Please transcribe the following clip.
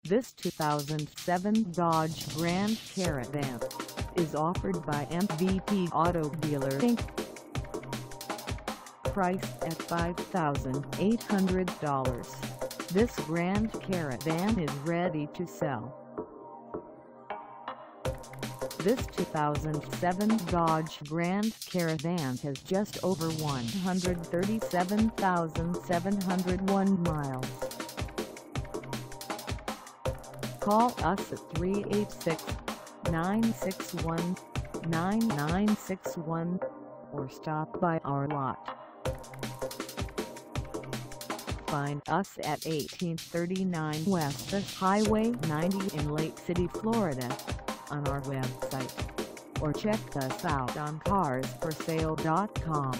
This 2007 Dodge Grand Caravan is offered by MVP Auto Dealer Inc. Priced at $5,800, this Grand Caravan is ready to sell. This 2007 Dodge Grand Caravan has just over 137,701 miles. Call us at 386-961-9961 or stop by our lot. Find us at 1839 West US Highway 90 in Lake City, Florida, on our website, or check us out on carsforsale.com.